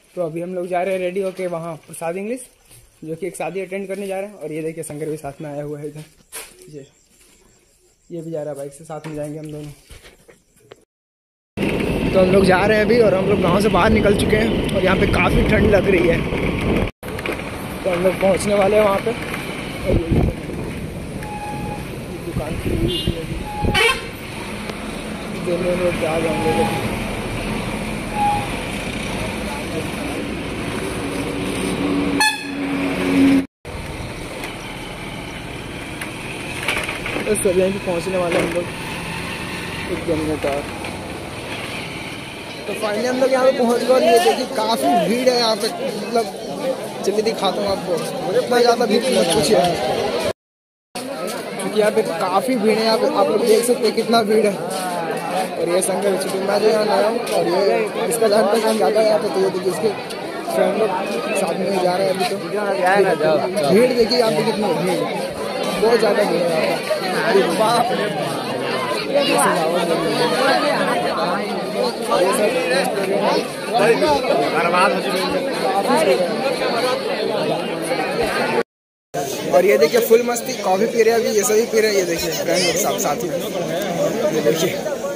तो अभी हम लोग जा रहे हैं रेडी होके वहाँ प्रसाद इंग्लिश, जो कि एक शादी अटेंड करने जा रहे हैं। और ये देखिए शंकर भी साथ में आया हुआ है इधर, ये भी जा रहा है बाइक से, साथ में जाएंगे हम दोनों। तो हम लोग जा रहे हैं अभी, और हम लोग गांव से बाहर निकल चुके हैं और यहाँ पे काफ़ी ठंड लग रही है। तो हम लोग पहुँचने वाले हैं वहाँ पे। दुकान खुली हुई है, क्या जाएंगे। तो सभी यहीं पहुँचने वाले हम लोग एक जमने का। तो फाइनली हम लोग यहाँ पे पहुँच गए और ये देखिए काफ़ी भीड़ है यहाँ पे। मतलब चलिए दिखाता हूँ आपको, इतना ज़्यादा भीड़ मत पूछिए, क्योंकि यहाँ पे काफ़ी भीड़ है। यहाँ पे आप लोग देख सकते हैं कितना भीड़ है। और ये शंकर चूँकि मैं जो यहाँ आया हूँ और ये इसका जान पहचान ज़्यादा है यहाँ पे। तो ये देखिए इसके फ्रेंड लोग साथ में जा रहे हैं अभी। तो भीड़ देखिए यहाँ पे कितनी भीड़, बहुत ज़्यादा भीड़ है यहाँ पे। और ये देखिए फुल मस्ती, कॉफी पी रहे हैं अभी, ये सभी पी रहे हैं। ये देखिए फ्रेंड लोग सब साथी, ये देखिए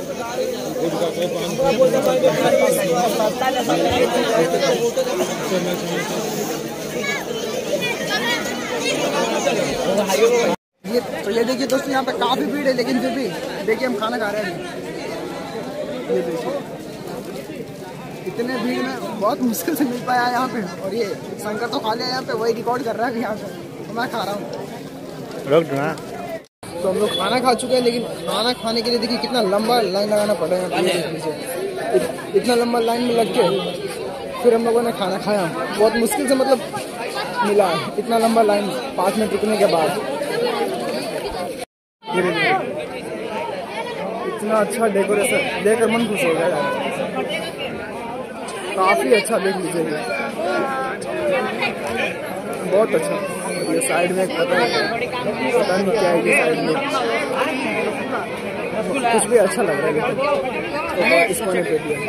तो ये देखिए दोस्तों यहाँ पे काफी भीड़ है, लेकिन फिर भी देखिए हम खाना खा रहे हैं। ये देखिए इतने भीड़ में बहुत मुश्किल से मिल पाया यहाँ पे। और ये शंकर तो खा लिया यहाँ पे, वही रिकॉर्ड कर रहा है यहाँ पे, तो मैं खा रहा हूँ। तो हम लोग खाना खा चुके हैं, लेकिन खाना खाने के लिए देखिए कितना लंबा लाइन लगाना पड़ रहा है यहाँ पे। इतना लंबा लाइन में लग के फिर हम लोगों ने खाना खाया, बहुत मुश्किल से मतलब मिला है इतना लंबा लाइन 5 मिनट रुकने के बाद। इतना अच्छा डेकोरेशन देखकर मन खुश हो गया, काफी अच्छा। देख लीजिए बहुत अच्छा। ये साइड में पता नहीं क्या है, ये साइड में कुछ भी अच्छा लग रहा है। तो इसको नहीं पे दिया,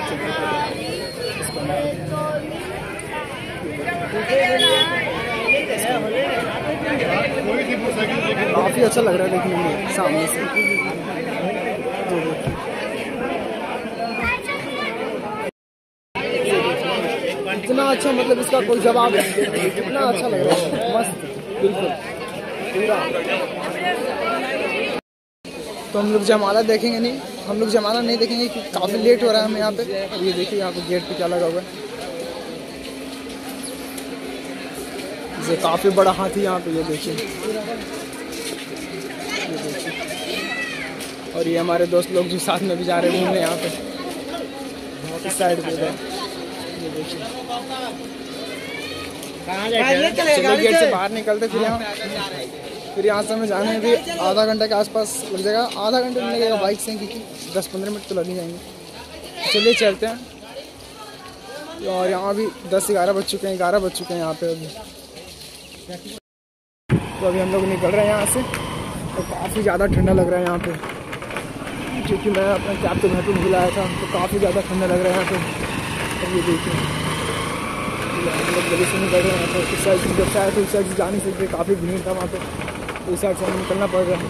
काफी अच्छा लग रहा है देखने में सामने से। इतना अच्छा, मतलब इसका कोई जवाब नहीं, कितना अच्छा लग रहा है, मस्त बिल्कुल पूरा। तो हम लोग जयमाला देखेंगे नहीं, हम लोग जयमाला नहीं देखेंगे क्योंकि काफ़ी लेट हो रहा है हमें यहाँ पे। और ये देखिए यहाँ पे गेट पे क्या लगा हुआ है, ये काफ़ी बड़ा हाथी यहाँ पे, ये देखिए। और ये हमारे दोस्त लोग जो साथ में भी जा रहे हैं घूमने यहाँ पे इस साइड पे। ये देखिए चलो गेट से बाहर निकलते, फिर यहाँ से हमें जाने में भी आधा घंटे के आसपास लग जाएगा। आधा घंटे में लगेगा बाइक से, क्योंकि 10-15 मिनट तो लग ही जाएंगे। चलिए चलते हैं। और यहाँ भी 10-11 बज चुके हैं, 11 बज चुके हैं यहाँ पे अभी। तो अभी हम लोग निकल रहे हैं यहाँ से, और काफ़ी ज़्यादा ठंडा लग रहा है यहाँ पे, क्योंकि मैं अपना कैब तो घर पर भुलाया था। तो काफ़ी ज़्यादा ठंडा लग रहा है यहाँ पे। और ये देखिए हम लोग जल्दी से निकल रहे हैं यहाँ पे। इस साइड जब से आए तो उस साइड से जा नहीं सकते, काफ़ी भीड़ था वहाँ पे, तो इस साइड से हमें निकलना पड़ रहा है।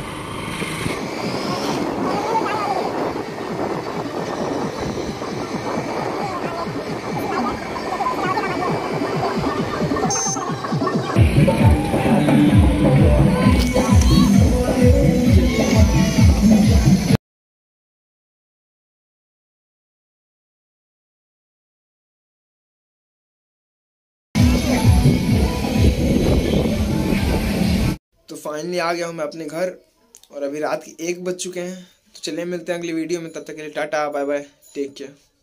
तो फाइनली आ गया हूँ मैं अपने घर, और अभी रात के 1 बज चुके हैं। तो चलिए मिलते हैं अगली वीडियो में, तब तक के लिए ta-ta bye bye, take care.